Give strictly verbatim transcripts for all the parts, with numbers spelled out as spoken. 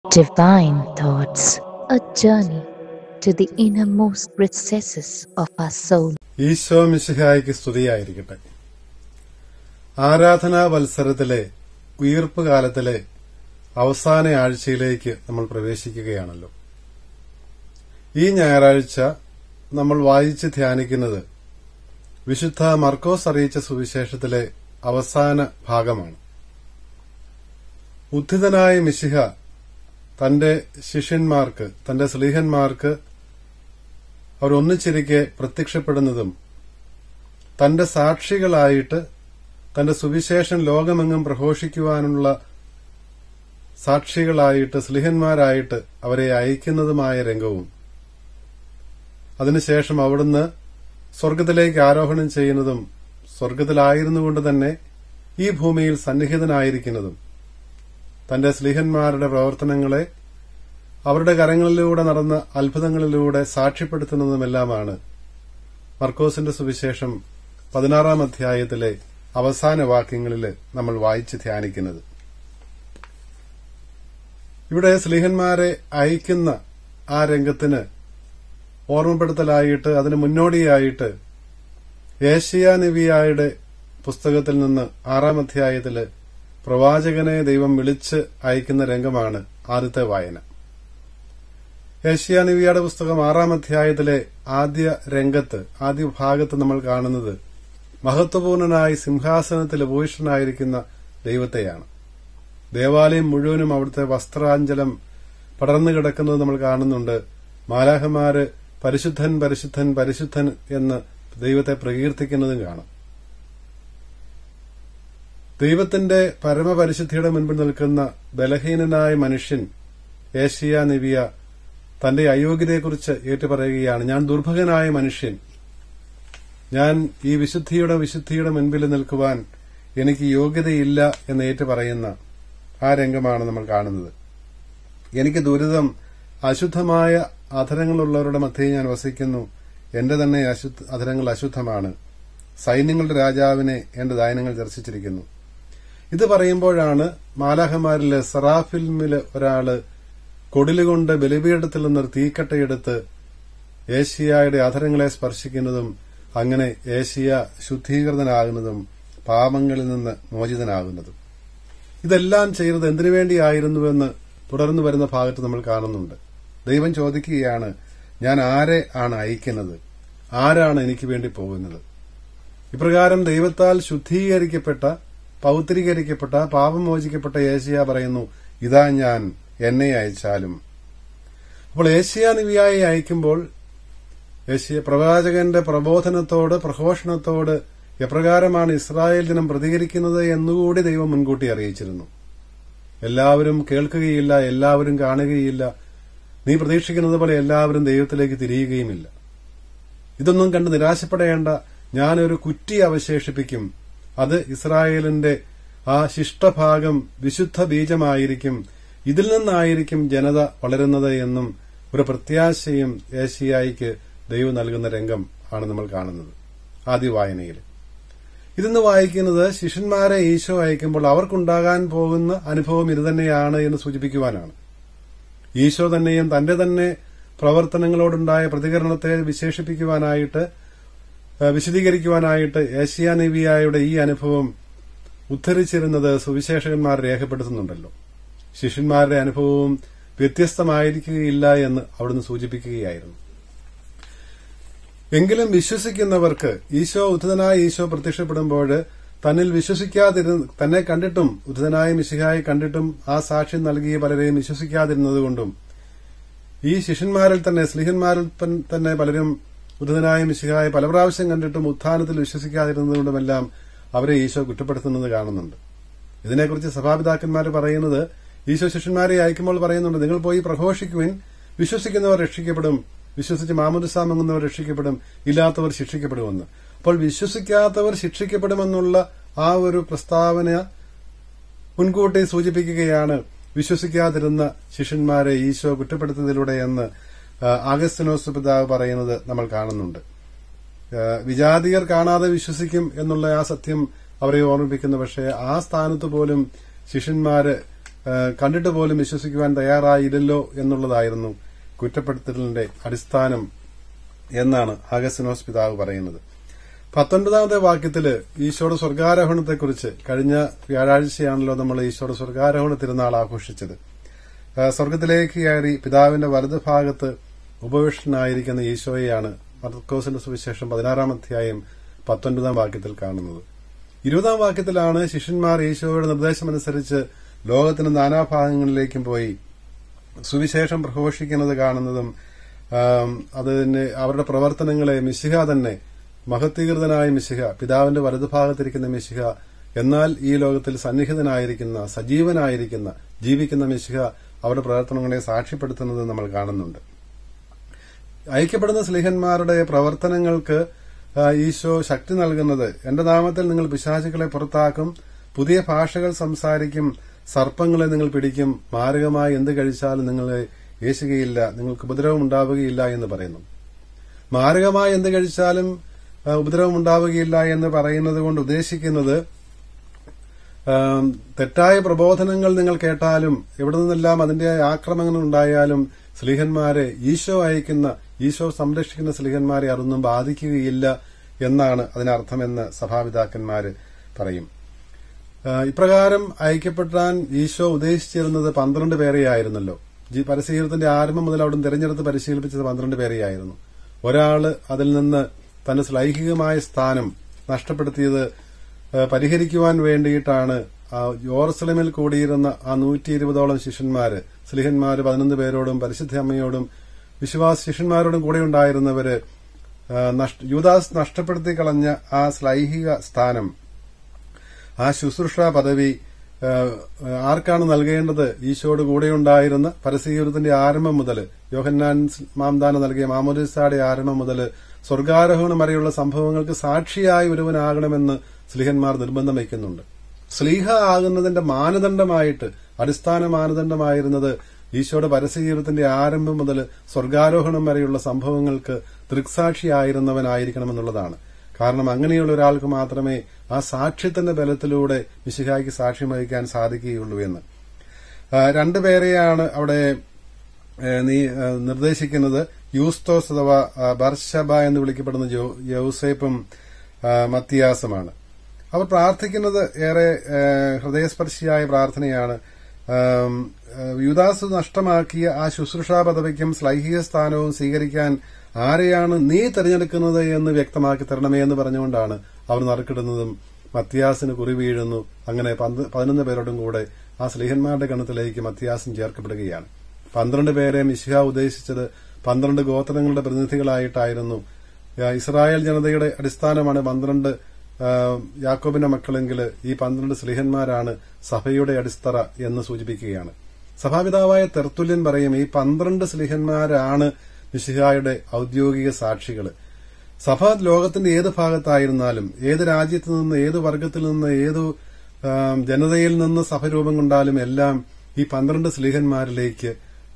Divine Thoughts, a journey to the innermost recesses of our soul. Isho മിശിഹായ്ക്ക് സ്തുതിയായിരിക്കട്ടെ. ആരാധനാ വത്സരത്തിലെ ഉയിർപ്പ് കാലത്തിലെ അവസാന ആഴ്ചയിലേക്ക് നമ്മൾ പ്രവേശിക്കുകയാണല്ലോ. ഈ ഞായറാഴ്ച നമ്മൾ വായിച്ച് ധ്യാനിക്കുന്നത് വിശുദ്ധ മർക്കോസ് അറിയിച്ച സുവിശേഷത്തിലെ അവസാന ഭാഗമാണ്. ഉദ്ധിതനായ മിശിഹ തന്റെ ശിഷ്യന്മാർക്ക്, തന്റെ സ്ലീഹന്മാർക്ക് അവർ ഒന്നിച്ചിരിക്കെ പ്രത്യക്ഷപ്പെടുന്നതും തന്റെ സാക്ഷികളായിട്ട് തന്റെ സുവിശേഷം ലോകമെങ്ങും പ്രഘോഷിക്കുവാനുള്ള സാക്ഷികളായിട്ട് സ്ലീഹന്മാരായിട്ട് അവരെ അയക്കുന്നതുമായ രംഗവും, അതിനുശേഷം അവിടുന്ന് സ്വർഗത്തിലേക്ക് ആരോഹണം ചെയ്യുന്നതും സ്വർഗത്തിലായിരുന്നുകൊണ്ട് തന്നെ ഈ ഭൂമിയിൽ സന്നിഹിതനായിരിക്കുന്നതും തന്റെ സ്ലീഹന്മാരുടെ പ്രവർത്തനങ്ങളെ അവരുടെ കരങ്ങളിലൂടെ നടന്ന അത്ഭുതങ്ങളിലൂടെ സാക്ഷ്യപ്പെടുത്തുന്നതുമെല്ലാമാണ് മർക്കോസിന്റെ സുവിശേഷം പതിനാറാം അധ്യായത്തിലെ അവസാന വാക്യങ്ങളിൽ നമ്മൾ വായിച്ച് ധ്യാനിക്കുന്നത്. ഇവിടെ സ്ലീഹന്മാരെ അയക്കുന്ന ആ രംഗത്തിന് ഓർമ്മപ്പെടുത്തലായിട്ട്, അതിന് മുന്നോടിയായിട്ട് യേശയ്യാ നബിയുടെ പുസ്തകത്തിൽ നിന്ന് ആറാം അധ്യായത്തില് പ്രവാചകനെ ദൈവം വിളിച്ച് അയക്കുന്ന രംഗമാണ് ആദ്യത്തെ വായന. യേശയ്യാ നബിയുടെ പുസ്തകം ആറാം അധ്യായത്തിലെ ആദ്യ രംഗത്ത്, ആദ്യ ഭാഗത്ത് നമ്മൾ കാണുന്നത് മഹത്വപൂർണനായി സിംഹാസനത്തിൽ ഉപവിഷ്ടനായിരിക്കുന്ന ദൈവത്തെയാണ്. ദേവാലയം മുഴുവനും അവിടുത്തെ വസ്ത്രാഞ്ചലം പടർന്നു കിടക്കുന്നത് നമ്മൾ കാണുന്നുണ്ട്. മാലാഖമാര് പരിശുദ്ധൻ പരിശുദ്ധൻ പരിശുദ്ധൻ എന്ന് ദൈവത്തെ പ്രകീർത്തിക്കുന്നതും കാണാം. ദൈവത്തിന്റെ പരമപരിശുദ്ധിയുടെ മുൻപിൽ നിൽക്കുന്ന ബലഹീനനായ മനുഷ്യൻ യേശയ്യാ നബിയ തന്റെ അയോഗ്യതയെക്കുറിച്ച് ഏറ്റുപറയുകയാണ്. ഞാൻ ദുർഭകനായ മനുഷ്യൻ, ഞാൻ ഈ വിശുദ്ധിയുടെ വിശുദ്ധിയുടെ മുൻപിൽ നിൽക്കുവാൻ എനിക്ക് യോഗ്യതയില്ല എന്ന് ഏറ്റുപറയുന്ന ആ രംഗമാണ് നമ്മൾ കാണുന്നത്. എനിക്ക് ദുരിതം, അശുദ്ധമായ അധരങ്ങളുള്ളവരുടെ മധ്യേ ഞാൻ വസിക്കുന്നു, എന്റെ തന്നെ അധരങ്ങൾ അശുദ്ധമാണ്, സൈന്യങ്ങളുടെ രാജാവിനെ എന്റെ ദാനങ്ങൾ ദർശിച്ചിരിക്കുന്നു. ഇത് പറയുമ്പോഴാണ് മാലാഖമാരില് സറാഫിൽമില് ഒരാള് കൊടിലുകൊണ്ട് ബലിപീഠത്തിൽ നിന്ന് തീക്കട്ടയെടുത്ത് യേശയ്യായുടെ അധരങ്ങളെ സ്പർശിക്കുന്നതും അങ്ങനെ യേശയ്യ ശുദ്ധീകൃതനാകുന്നതും പാപങ്ങളിൽ നിന്ന് മോചിതനാകുന്നതും. ഇതെല്ലാം ചെയ്യുന്നത് എന്തിനു വേണ്ടിയായിരുന്നുവെന്ന് തുടർന്നു വരുന്ന ഭാഗത്ത് നമ്മൾ കാണുന്നുണ്ട്. ദൈവം ചോദിക്കുകയാണ്, ഞാൻ ആരെ ആണ് അയക്കുന്നത്, ആരാണ് എനിക്ക് വേണ്ടി പോകുന്നത്? ഇപ്രകാരം ദൈവത്താൽ ശുദ്ധീകരിക്കപ്പെട്ട, പൌത്രീകരിക്കപ്പെട്ട, പാപം മോചിക്കപ്പെട്ട യേശയ്യ പറയുന്നു, ഇതാ ഞാൻ, എന്നെ അയച്ചാലും. അപ്പോൾ യേശയ്യാ നബിയായി അയക്കുമ്പോൾ യേശയ്യ പ്രവാചകന്റെ പ്രബോധനത്തോട്, പ്രഘോഷണത്തോട് എപ്രകാരമാണ് ഇസ്രായേൽ ജനം പ്രതികരിക്കുന്നത് എന്നുകൂടി ദൈവം മുൻകൂട്ടി അറിയിച്ചിരുന്നു. എല്ലാവരും കേൾക്കുകയില്ല, എല്ലാവരും കാണുകയില്ല, നീ പ്രതീക്ഷിക്കുന്നത് പോലെ എല്ലാവരും ദൈവത്തിലേക്ക് തിരിയുകയുമില്ല. ഇതൊന്നും കണ്ട് നിരാശപ്പെടേണ്ട, ഞാനൊരു കുറ്റി അവശേഷിപ്പിക്കും, അത് ഇസ്രായേലിന്റെ ആ ശിഷ്ടഭാഗം വിശുദ്ധ ബീജമായിരിക്കും, ഇതിൽ നിന്നായിരിക്കും ജനത വളരുന്നത് എന്നും ഒരു പ്രത്യാശയും യേശയ്യായ്ക്ക് ദൈവം നൽകുന്ന രംഗം ആണ് നമ്മൾ കാണുന്നത് ആദ്യ വായനയിൽ. ഇതെന്ന് വായിക്കുന്നത് ശിഷ്യന്മാരെ ഈശോ അയക്കുമ്പോൾ അവർക്കുണ്ടാകാൻ പോകുന്ന അനുഭവം ഇതുതന്നെയാണ് എന്ന് സൂചിപ്പിക്കുവാനാണ്. ഈശോ തന്നെയും തന്റെ തന്നെ പ്രവർത്തനങ്ങളോടുണ്ടായ പ്രതികരണത്തെ വിശേഷിപ്പിക്കുവാനായിട്ട്, വിശദീകരിക്കുവാനായിട്ട് യേശയ്യാ നബിയായുടെ ഈ അനുഭവം ഉദ്ധരിച്ചിരുന്നത് സുവിശേഷകന്മാർ രേഖപ്പെടുത്തുന്നുണ്ടല്ലോ. ശിഷ്യന്മാരുടെ അനുഭവവും വ്യത്യസ്തമായിരിക്കുകയില്ല എന്ന് അവിടുന്ന് സൂചിപ്പിക്കുകയായിരുന്നു. എങ്കിലും വിശ്വസിക്കുന്നവർക്ക് ഈശോ, ഉദ്ധിതനായ ഈശോ പ്രത്യക്ഷപ്പെടുമ്പോൾ തന്നിൽ വിശ്വസിക്കാതിരുന്ന, തന്നെ കണ്ടിട്ടും ഉദ്ധിതനായ മിശിഹായെ കണ്ടിട്ടും ആ സാക്ഷ്യം നൽകിയ പലരെയും വിശ്വസിക്കാതിരുന്നതുകൊണ്ടും ഈ ശിഷ്യന്മാരിൽ തന്നെ, സ്ലീഹന്മാരിൽ തന്നെ പലരും ഉദ്ധിതനായ മിശിഹായെ പല പ്രാവശ്യം കണ്ടിട്ടും ഉത്ഥാനത്തിൽ വിശ്വസിക്കാതിരുന്നതുകൊണ്ടുമെല്ലാം അവരെ ഈശോ കുറ്റപ്പെടുത്തുന്നത് കാണുന്നുണ്ട്. ഇതിനെക്കുറിച്ച് സഭാപിതാക്കന്മാർ പറയുന്നത്, ഈശോ ശിഷ്യന്മാരെ അയക്കുമ്പോൾ പറയുന്നുണ്ട്, നിങ്ങൾ പോയി പ്രഘോഷിക്കുവിൻ, വിശ്വസിക്കുന്നവർ രക്ഷിക്കപ്പെടും, വിശ്വസിച്ച് മാമോദിസ മുങ്ങുന്നവർ രക്ഷിക്കപ്പെടും, ഇല്ലാത്തവർ ശിക്ഷിക്കപ്പെടുമെന്ന്. അപ്പോൾ വിശ്വസിക്കാത്തവർ ശിക്ഷിക്കപ്പെടുമെന്നുള്ള ആ ഒരു പ്രസ്താവന മുൻകൂട്ടി സൂചിപ്പിക്കുകയാണ് വിശ്വസിക്കാതിരുന്ന ശിഷ്യന്മാരെ ഈശോ കുറ്റപ്പെടുത്തുന്നതിലൂടെ എന്ന് ആഗസ്തീനോസ് പിതാവ് പറയുന്നത് നമ്മൾ കാണുന്നുണ്ട്. വിജാതിയർ കാണാതെ വിശ്വസിക്കും എന്നുള്ള ആ സത്യം അവരെ ഓർമ്മിപ്പിക്കുന്നു. പക്ഷേ ആ സ്ഥാനത്ത് പോലും ശിഷ്യന്മാര് കണ്ടിട്ട് പോലും വിശ്വസിക്കുവാൻ തയ്യാറായില്ലല്ലോ എന്നുള്ളതായിരുന്നു കുറ്റപ്പെടുത്തലിന്റെ അടിസ്ഥാനം എന്നാണ് അഗസ്തീനോസ് പിതാവ് പറയുന്നത്. പത്തൊൻപതാമത്തെ വാക്യത്തില് ഈശോയുടെ സ്വർഗാരോഹണത്തെക്കുറിച്ച്, കഴിഞ്ഞ വ്യാഴാഴ്ചയാണല്ലോ നമ്മൾ ഈശോയുടെ സ്വർഗാരോഹണ തിരുനാൾ ആഘോഷിച്ചത്. സ്വർഗത്തിലേക്ക് കയറി പിതാവിന്റെ വലതുഭാഗത്ത് ഉപവിഷ്ടനായിരിക്കുന്ന ഈശോയെയാണ് മർക്കോസിന്റെ സുവിശേഷം പതിനാറാം അധ്യായം പത്തൊൻപതാം വാക്യത്തിൽ കാണുന്നത്. ഇരുപതാം വാക്യത്തിലാണ് ശിഷ്യന്മാർ ഈശോയുടെ നിർദ്ദേശമനുസരിച്ച് ലോകത്തിന്റെ നാനാഭാഗങ്ങളിലേക്കും പോയി സുവിശേഷം പ്രഘോഷിക്കുന്നത് കാണുന്നതും അതിന് അവരുടെ പ്രവർത്തനങ്ങളെ മിശിഹ തന്നെ, മഹത്വീകൃതനായ മിശിഹ, പിതാവിന്റെ വലതുഭാഗത്തിരിക്കുന്ന മിശിഹ, എന്നാൽ ഈ ലോകത്തിൽ സന്നിഹിതനായിരിക്കുന്ന, സജീവനായിരിക്കുന്ന, ജീവിക്കുന്ന മിശിഹ അവരുടെ പ്രവർത്തനങ്ങളെ സാക്ഷ്യപ്പെടുത്തുന്നത് നമ്മൾ കാണുന്നുണ്ട്. ഐക്യപ്പെടുന്ന സ്ലീഹന്മാരുടെ പ്രവർത്തനങ്ങൾക്ക് ഈശോ ശക്തി നൽകുന്നത്, എന്റെ നാമത്തിൽ നിങ്ങൾ പിശാചുക്കളെ പുറത്താക്കും, പുതിയ ഭാഷകൾ സംസാരിക്കും, സർപ്പങ്ങളെ നിങ്ങൾ പിടിക്കും, മാരകമായി എന്ത് കഴിച്ചാലും നിങ്ങളെ ഏശുകയില്ല, നിങ്ങൾക്ക് ഉപദ്രവം ഉണ്ടാവുകയില്ല എന്ന് പറയുന്നു. മാരകമായി എന്ത് കഴിച്ചാലും ഉപദ്രവം ഉണ്ടാവുകയില്ല എന്ന് പറയുന്നത് കൊണ്ട് ഉദ്ദേശിക്കുന്നത്, തെറ്റായ പ്രബോധനങ്ങൾ നിങ്ങൾ കേട്ടാലും എവിടെ നിന്നെല്ലാം അതിന്റെ ആക്രമണങ്ങൾ ഉണ്ടായാലും സ്ലീഹന്മാരെ, ഈശോ അയക്കുന്ന, ഈശോ സംരക്ഷിക്കുന്ന സ്ലീഹന്മാരെ അതൊന്നും ബാധിക്കുകയില്ല എന്നാണ് അതിനർത്ഥമെന്ന് സഭാപിതാക്കന്മാര് പറയും. ഇപ്രകാരം ഐക്യപ്പെട്ടാൻ ഈശോ ഉദ്ദേശിച്ചിരുന്നത് പന്ത്രണ്ട് പേരെയായിരുന്നല്ലോ. പരിശീലനത്തിന്റെ ആരംഭം മുതൽ അവിടെ തെരഞ്ഞെടുത്ത് പരിശീലിപ്പിച്ചത് പന്ത്രണ്ട് പേരെയായിരുന്നു. ഒരാള് അതിൽ നിന്ന് തന്റെ ശ്ലൈഹികമായ സ്ഥാനം നഷ്ടപ്പെടുത്തിയത് പരിഹരിക്കുവാൻ വേണ്ടിയിട്ടാണ് യെരൂശലേമിൽ കൂടിയിരുന്ന ആ നൂറ്റി ഇരുപതോളം ശിഷ്യന്മാര്, സ്ലീഹന്മാര് പതിനൊന്ന് പേരോടും പരിശുദ്ധ അമ്മയോടും വിശ്വാസ ശിഷ്യന്മാരോടും കൂടെ ഉണ്ടായിരുന്നവര് യൂദാസ് നഷ്ടപ്പെടുത്തി കളഞ്ഞ ആ ശ്ലൈഹിക സ്ഥാനം, ആ ശുശ്രൂഷ പദവി ആർക്കാണ് നൽകേണ്ടത്? ഈശോയുടെ കൂടെയുണ്ടായിരുന്ന പരസ്യജീവിതത്തിന്റെ ആരംഭം മുതൽ, യോഹന്നാൻ മാംദാനം നൽകിയ മാമോദീസായുടെ ആരംഭം മുതൽ സ്വർഗാരോഹണം വരെയുള്ള സംഭവങ്ങൾക്ക് സാക്ഷിയായി ഒരുവനാകണമെന്ന് സ്ലീഹന്മാർ നിർബന്ധം വയ്ക്കുന്നുണ്ട്. സ്ലീഹ ആകുന്നതിന്റെ മാനദണ്ഡമായിട്ട്, അടിസ്ഥാന മാനദണ്ഡമായിരുന്നത് ഈശോയുടെ പരസ്യജീവിതത്തിന്റെ ആരംഭം മുതൽ സ്വർഗാരോഹണം വരെയുള്ള സംഭവങ്ങൾക്ക് ദൃക്സാക്ഷിയായിരുന്നവനായിരിക്കണമെന്നുള്ളതാണ്. കാരണം അങ്ങനെയുള്ള ഒരാൾക്ക് മാത്രമേ ആ സാക്ഷ്യത്തിന്റെ ബലത്തിലൂടെ മിശിഹായ്ക്ക് സാക്ഷ്യം വഹിക്കാൻ സാധിക്കുകയുള്ളൂ എന്ന്. രണ്ടുപേരെയാണ് അവിടെ നീ നിർദ്ദേശിക്കുന്നത്. യൂസ്തോസ് അഥവാ ബർശബ എന്ന് വിളിക്കപ്പെടുന്ന യൗസേപ്പും മത്തിയാസുമാണ്. അവർ പ്രാർത്ഥിക്കുന്നത് ഏറെ ഹൃദയസ്പർശിയായ പ്രാർത്ഥനയാണ്. യൂദാസ് നഷ്ടമാക്കിയ ആ ശുശ്രൂഷാ പദവിക്കും ശ്ലൈഹിക സ്ഥാനവും സ്വീകരിക്കാൻ ആരെയാണ് നീ തെരഞ്ഞെടുക്കുന്നത് എന്ന് വ്യക്തമാക്കി തരണമേ എന്ന് പറഞ്ഞുകൊണ്ടാണ് അവർ നറുക്കിടുന്നതും മത്തിയാസിന് കുറി വീഴുന്നു. അങ്ങനെ പതിനൊന്ന് പേരോടും കൂടെ ആ സ്ലീഹന്മാരുടെ ഗണത്തിലേക്ക് മത്തിയാസും ചേർക്കപ്പെടുകയാണ്. പന്ത്രണ്ട് പേരെ മിശിഹ ഉദ്ദേശിച്ചത് പന്ത്രണ്ട് ഗോത്രങ്ങളുടെ പ്രതിനിധികളായിട്ടായിരുന്നു. ഇസ്രായേൽ ജനതയുടെ അടിസ്ഥാനമാണ് പന്ത്രണ്ട് യാക്കോബിന്റെ മക്കളെങ്കിൽ ഈ പന്ത്രണ്ട് സ്ലീഹന്മാരാണ് സഭയുടെ അടിത്തറ എന്ന് സൂചിപ്പിക്കുകയാണ്. സഭാപിതാവായ തെർത്തുല്യൻ പറയും, ഈ പന്ത്രണ്ട് സ്ലീഹന്മാരാണ് മിശിഹായുടെ ഔദ്യോഗിക സാക്ഷികള്. സഭ ലോകത്തിന്റെ ഏത് ഭാഗത്തായിരുന്നാലും, ഏത് രാജ്യത്ത് നിന്ന്, ഏത് വർഗത്തിൽ നിന്ന്, ഏതു ജനതയിൽ നിന്ന് സഭ രൂപം കൊണ്ടാലും എല്ലാം ഈ പന്ത്രണ്ട് സ്ലീഹന്മാരിലേക്ക്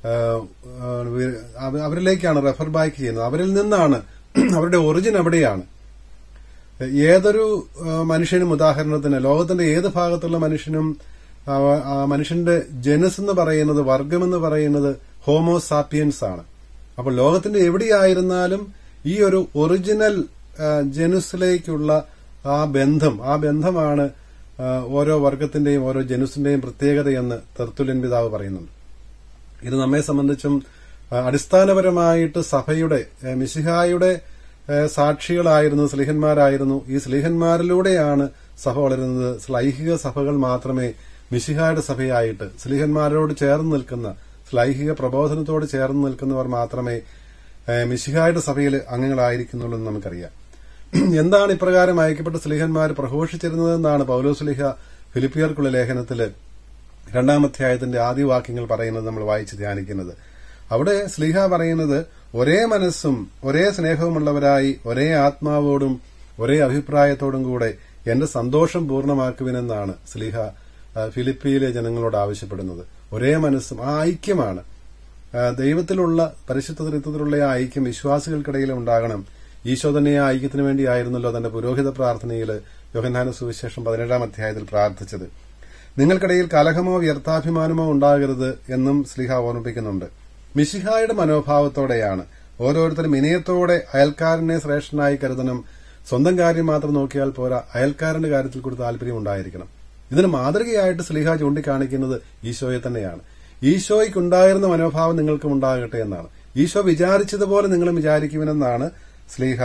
അവരിലേക്കാണ് റെഫർ ബാക്ക് ചെയ്യുന്നത്. അവരിൽ നിന്നാണ്, അവരുടെ ഒറിജിൻ അവിടെയാണ്. ഏതൊരു മനുഷ്യനും, ഉദാഹരണത്തിന് ലോകത്തിന്റെ ഏത് ഭാഗത്തുള്ള മനുഷ്യനും മനുഷ്യന്റെ ജനസ് എന്ന് പറയുന്നത്, വർഗമെന്ന് പറയുന്നത് ഹോമോസാപ്പിയൻസ് ആണ്. അപ്പോൾ ലോകത്തിന്റെ എവിടെയായിരുന്നാലും ഈ ഒരു ഒറിജിനൽ ജനുസിലേക്കുള്ള ആ ബന്ധം, ആ ബന്ധമാണ് ഓരോ വർഗത്തിന്റെയും ഓരോ ജനുസിന്റെയും പ്രത്യേകതയെന്ന് തെർത്തുല്യൻ പിതാവ് പറയുന്നുണ്ട്. ഇത് നമ്മെ സംബന്ധിച്ചും അടിസ്ഥാനപരമായിട്ട് സഭയുടെ, മിശിഹായുടെ സാക്ഷികളായിരുന്നു, സ്ലീഹന്മാരായിരുന്നു. ഈ സ്ലീഹന്മാരിലൂടെയാണ് സഭ വളരുന്നത്. ശ്ലൈഹിക സഭകൾ മാത്രമേ മിശിഹായുടെ സഭയായിട്ട്, സ്ലീഹന്മാരോട് ചേർന്ന് നിൽക്കുന്ന, ശ്ലൈഹിക പ്രബോധനത്തോട് ചേർന്ന് നിൽക്കുന്നവർ മാത്രമേ മിശിഹായുടെ സഭയിൽ അംഗങ്ങളായിരിക്കുന്നുള്ളൂ എന്ന് നമുക്കറിയാം. എന്താണ് ഇപ്രകാരം അയക്കപ്പെട്ട സ്ലീഹന്മാർ പ്രഘോഷിച്ചിരുന്നതെന്നാണ് പൌലോസ്ലീഹ ഫിലിപ്പിയർക്കുള്ള ലേഖനത്തില് രണ്ടാമധ്യായത്തിന്റെ ആദ്യ വാക്യങ്ങൾ പറയുന്നത് നമ്മൾ വായിച്ച് ധ്യാനിക്കുന്നത്. അവിടെ സ്ലീഹ പറയുന്നത്, ഒരേ മനസ്സും ഒരേ സ്നേഹവുമുള്ളവരായി ഒരേ ആത്മാവോടും ഒരേ അഭിപ്രായത്തോടും കൂടെ എന്റെ സന്തോഷം പൂർണ്ണമാക്കുവിനെന്നാണ് സ്ലീഹ ഫിലിപ്പിയിലെ ജനങ്ങളോട് ആവശ്യപ്പെടുന്നത്. ഒരേ മനസ്സും, ആ ഐക്യമാണ്. ദൈവത്തിലുള്ള, പരിശുദ്ധ ത്രിത്വത്തിലുള്ള ആ ഐക്യം വിശ്വാസികൾക്കിടയിൽ ഉണ്ടാകണം. ഈശോ തന്നെ ആ ഐക്യത്തിന് വേണ്ടിയായിരുന്നല്ലോ തന്റെ പുരോഹിത പ്രാർത്ഥനയിൽ യോഹന്നാന സുവിശേഷം പതിനേഴാം അധ്യായത്തിൽ പ്രാർത്ഥിച്ചത്. നിങ്ങൾക്കിടയിൽ കലഹമോ വ്യർത്ഥാഭിമാനമോ ഉണ്ടാകരുത് എന്നും സ്ലീഹ ഓർമ്മിപ്പിക്കുന്നുണ്ട്. മിശിഹായുടെ മനോഭാവത്തോടെയാണ് ഓരോരുത്തരും വിനയത്തോടെ അയൽക്കാരനെ ശ്രേഷ്ഠനായി കരുതണം. സ്വന്തം കാര്യം മാത്രം നോക്കിയാൽ പോരാ, അയൽക്കാരന്റെ കാര്യത്തിൽ കൂടി താല്പര്യം ഉണ്ടായിരിക്കണം. ഇതിന് മാതൃകയായിട്ട് സ്ലീഹ ചൂണ്ടിക്കാണിക്കുന്നത് ഈശോയെ തന്നെയാണ്. ഈശോയ്ക്കുണ്ടായിരുന്ന മനോഭാവം നിങ്ങൾക്കും ഉണ്ടാകട്ടെ എന്നാണ്. ഈശോ വിചാരിച്ചതുപോലെ നിങ്ങളും വിചാരിക്കുമെന്നാണ് സ്ലീഹ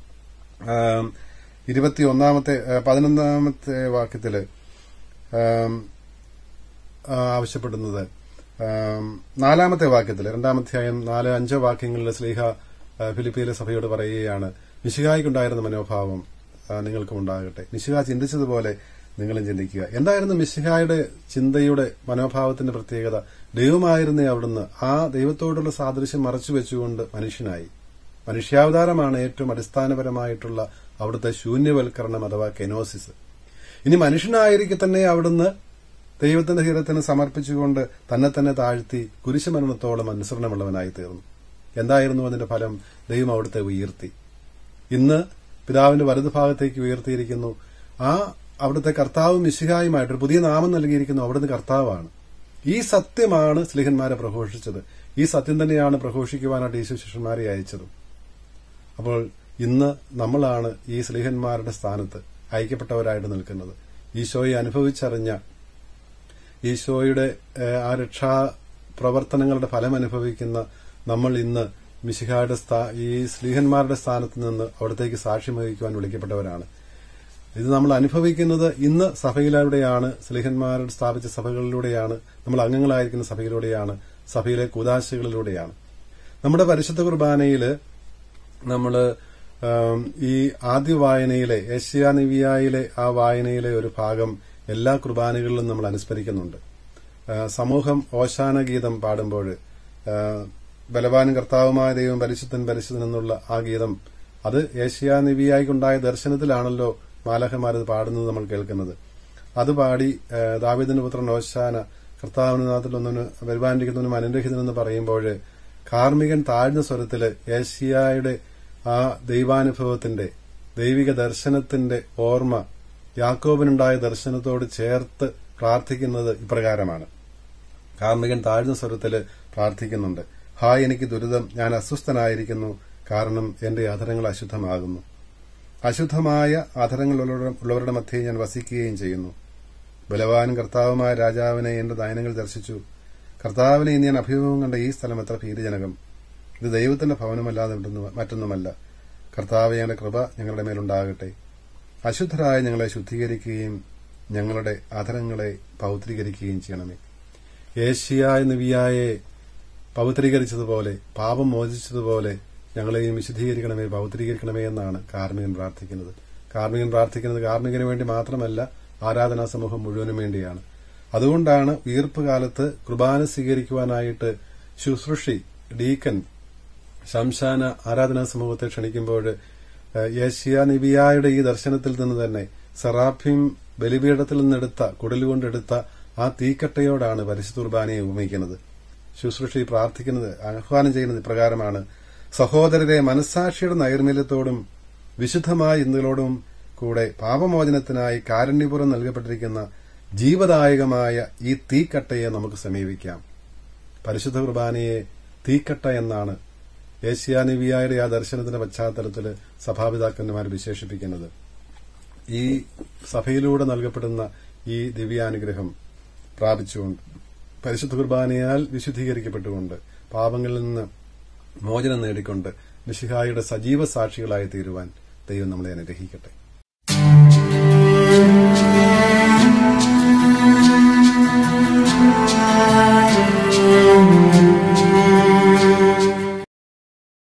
ഇരുപത്തിയൊന്നാമത്തെ പതിനൊന്നാമത്തെ വാക്യത്തില് ആവശ്യപ്പെടുന്നത്. നാലാമത്തെ വാക്യത്തിൽ രണ്ടാമധ്യായം നാല് അഞ്ചോ വാക്യങ്ങളിൽ സ്ലീഹ ഫിലിപ്പിയിലെ സഭയോട് പറയുകയാണ്, മിശിഹായ്ക്കുണ്ടായിരുന്ന മനോഭാവം നിങ്ങൾക്കും ഉണ്ടാകട്ടെ. മിശിഹ ചിന്തിച്ചതുപോലെ നിങ്ങളും ചിന്തിക്കുക. എന്തായിരുന്നു മിശിഹായുടെ ചിന്തയുടെ മനോഭാവത്തിന്റെ പ്രത്യേകത? ദൈവമായിരുന്നേ അവിടുന്ന് ആ ദൈവത്തോടുള്ള സാദൃശ്യം മറച്ചുവെച്ചുകൊണ്ട് മനുഷ്യനായി. മനുഷ്യാവതാരമാണ് ഏറ്റവും അടിസ്ഥാനപരമായിട്ടുള്ള അവിടുത്തെ ശൂന്യവൽക്കരണം അഥവാ കെനോസിസ്. ഇനി മനുഷ്യനായിരിക്കെ തന്നെ അവിടുന്ന് ദൈവത്തിന്റെ ഹിതത്തിന് സമർപ്പിച്ചുകൊണ്ട് തന്നെ തന്നെ താഴ്ത്തി കുരിശുമരണത്തോളം അനുസരണമുള്ളവനായി തീർന്നു. എന്തായിരുന്നു അതിന്റെ ഫലം? ദൈവം അവിടുത്തെ ഉയർത്തി. ഇന്ന് പിതാവിന്റെ വലതുഭാഗത്തേക്ക് ഉയർത്തിയിരിക്കുന്നു. ആ അവിടുത്തെ കർത്താവും മിശിഹായുമായിട്ടൊരു പുതിയ നാമം നൽകിയിരിക്കുന്നു. അവിടുന്ന് കർത്താവാണ്. ഈ സത്യമാണ് സ്ലീഹന്മാരെ പ്രഘോഷിച്ചത്. ഈ സത്യം തന്നെയാണ് പ്രഘോഷിക്കുവാനായിട്ട് ഈശോ ശിഷ്യന്മാരെ അയച്ചതും. അപ്പോൾ ഇന്ന് നമ്മളാണ് ഈ സ്ലീഹന്മാരുടെ സ്ഥാനത്ത് ഐക്യപ്പെട്ടവരായിട്ട് നിൽക്കുന്നത്. ഈശോയെ അനുഭവിച്ചറിഞ്ഞ, ഈശോയുടെ ആ രക്ഷാ പ്രവർത്തനങ്ങളുടെ ഫലം അനുഭവിക്കുന്ന നമ്മൾ ഇന്ന് മിശിഹായുടെ ഈ സ്ലീഹന്മാരുടെ സ്ഥാനത്ത് നിന്ന് അവിടത്തേക്ക് സാക്ഷ്യം വഹിക്കുവാൻ വിളിക്കപ്പെട്ടവരാണ്. ഇത് നമ്മൾ അനുഭവിക്കുന്നത് ഇന്ന് സഭയിലൂടെയാണ്, സ്ലീഹന്മാരുടെ സ്ഥാപിച്ച സഭകളിലൂടെയാണ്, നമ്മൾ അംഗങ്ങളായിരിക്കുന്ന സഭയിലൂടെയാണ്, സഭയിലെ കൂദാശകളിലൂടെയാണ്. നമ്മുടെ പരിശുദ്ധ കുർബാനയില് നമ്മൾ ഈ ആദ്യ വായനയിലെ ഏഷ്യാ നിവിയായിലെ ആ വായനയിലെ ഒരു ഭാഗം എല്ലാ കുർബാനകളിലും നമ്മൾ അനുസ്മരിക്കുന്നുണ്ട്. സമൂഹം ഓശാന ഗീതം പാടുമ്പോൾ ബലവാനും കർത്താവുമായ ദൈവം പരിശുദ്ധൻ പരിശുദ്ധൻ എന്നുള്ള ആ ഗീതം, അത് ഏഷ്യാ നിവിയായിക്കുണ്ടായ ദർശനത്തിലാണല്ലോ മാലാഖമാരത് പാടുന്നത് നമ്മൾ കേൾക്കുന്നത്. അത് പാടി ദാവീദിന്റെ പുത്രൻ ഓശാന കർത്താവിന് നാട്ടിലൊന്നിന് വരുവാനിരിക്കുന്നവനും അനുഗ്രഹിതനെന്ന് പറയുമ്പോൾ കാർമികൻ താഴ്ന്ന സ്വരത്തില് ഏഷ്യായുടെ ആ ദൈവാനുഭവത്തിന്റെ ദൈവിക ദർശനത്തിന്റെ ഓർമ്മ യാക്കോബിനുണ്ടായ ദർശനത്തോട് ചേർത്ത് പ്രാർത്ഥിക്കുന്നത് ഇപ്രകാരമാണ്. കാർമികൻ താഴ്ന്ന സ്വരത്തില് പ്രാർത്ഥിക്കുന്നുണ്ട്, ഹായ് എനിക്ക് ദുരിതം, ഞാൻ അസ്വസ്ഥനായിരിക്കുന്നു, കാരണം എന്റെ അധരങ്ങൾ അശുദ്ധമാകുന്നു. അശുദ്ധമായ അധരങ്ങൾ ഉള്ളവരുടെ മധ്യേ ഞാൻ വസിക്കുകയും ചെയ്യുന്നു. ബലവാനും കർത്താവുമായ രാജാവിനെ എന്റെ നയനങ്ങൾ ദർശിച്ചു. കർത്താവിനെ ഇനി ഞാൻ അഭിമുഖം കണ്ട ഈ സ്ഥലം എത്ര ഭീതിജനകം. ഇത് ദൈവത്തിന്റെ ഭവനമല്ലാതെ മറ്റൊന്നുമല്ല. കർത്താവയുടെ കൃപ ഞങ്ങളുടെ മേലുണ്ടാകട്ടെ. അശുദ്ധരായ ഞങ്ങളെ ശുദ്ധീകരിക്കുകയും ഞങ്ങളുടെ അധരങ്ങളെ പൗത്രീകരിക്കുകയും ചെയ്യണമേ. ഏഷ്യായ നിവിയായെ പൗത്രീകരിച്ചതുപോലെ, പാപം മോചിച്ചതുപോലെ ഞങ്ങളെയും വിശുദ്ധീകരിക്കണമേ, പൗത്രീകരിക്കണമേ എന്നാണ് കാർമികൻ പ്രാർത്ഥിക്കുന്നത്. കാർമികൻ പ്രാർത്ഥിക്കുന്നത് കാർമികന് വേണ്ടി മാത്രമല്ല, ആരാധനാ സമൂഹം മുഴുവനും വേണ്ടിയാണ്. അതുകൊണ്ടാണ് ഉയർപ്പ് കാലത്ത് കുർബാന സ്വീകരിക്കുവാനായിട്ട് ശുശ്രൂഷി ഡീക്കൻ ശംശാന ആരാധനാ സമൂഹത്തെ ക്ഷണിക്കുമ്പോൾ ഏഷ്യാ നിബിയായുടെ ഈ ദർശനത്തിൽ നിന്ന് തന്നെ സെറാഫീം ബലിപീഠത്തിൽ നിന്നെടുത്ത കുടലുകൊണ്ടെടുത്ത ആ തീക്കട്ടയോടാണ് പരിശുദ്ധ കുർബാനയെ ഉപമിക്കുന്നത്. ശുശ്രൂഷി പ്രാർത്ഥിക്കുന്നത്, ആഹ്വാനം ചെയ്യുന്നത് ഇപ്രകാരമാണ്: സഹോദരരെ, മനസ്സാക്ഷിയുടെ നൈർമല്യത്തോടും വിശുദ്ധമായ ചിന്തകളോടും കൂടെ പാപമോചനത്തിനായി കാരുണ്യപൂർവ്വം നൽകപ്പെട്ടിരിക്കുന്ന ജീവദായകമായ ഈ തീക്കട്ടയെ നമുക്ക് സമീപിക്കാം. പരിശുദ്ധ കുർബാനയെ തീക്കട്ട എന്നാണ് ഏഷ്യാ നിവിയായുടെ ആ ദർശനത്തിന്റെ പശ്ചാത്തലത്തിൽ സഭാപിതാക്കന്മാർ വിശേഷിപ്പിക്കുന്നത്. ഈ സഭയിലൂടെ നൽകപ്പെടുന്ന ഈ ദിവ്യാനുഗ്രഹം പ്രാപിച്ചുകൊണ്ട്, പരിശുദ്ധ കുർബാനയാൽ വിശുദ്ധീകരിക്കപ്പെട്ടുകൊണ്ട്, പാപങ്ങളിൽ നിന്ന് മോചനം നേടിക്കൊണ്ട് മിശിഹായുടെ സജീവ സാക്ഷികളായി തീരുവാൻ ദൈവം നമ്മളെ അനുഗ്രഹിക്കട്ടെ.